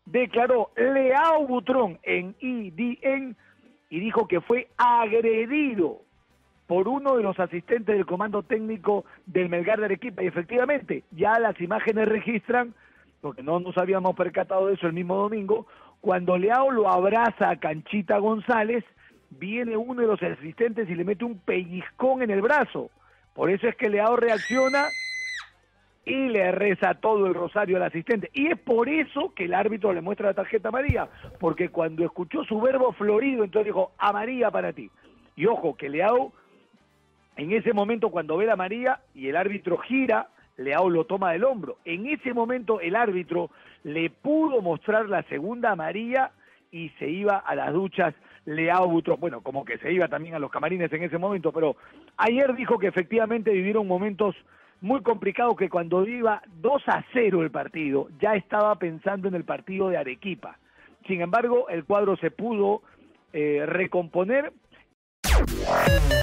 declaró Leao Butrón en ESPN y dijo que fue agredido por uno de los asistentes del comando técnico del Melgar de Arequipa. Y efectivamente, ya las imágenes registran, porque no nos habíamos percatado de eso el mismo domingo, cuando Leao lo abraza a Canchita González, viene uno de los asistentes y le mete un pellizcón en el brazo. Por eso es que Leao reacciona y le reza todo el rosario al asistente. Y es por eso que el árbitro le muestra la tarjeta amarilla, porque cuando escuchó su verbo florido, entonces dijo, amarilla para ti. Y ojo, que Leao, en ese momento cuando ve la amarilla y el árbitro gira, Leao lo toma del hombro. En ese momento el árbitro le pudo mostrar la segunda amarilla y se iba a las duchas Leao Butrón. Bueno, como que se iba también a los camarines en ese momento, pero ayer dijo que efectivamente vivieron momentos muy complicados, que cuando iba 2-0 el partido, ya estaba pensando en el partido de Arequipa. Sin embargo, el cuadro se pudo recomponer.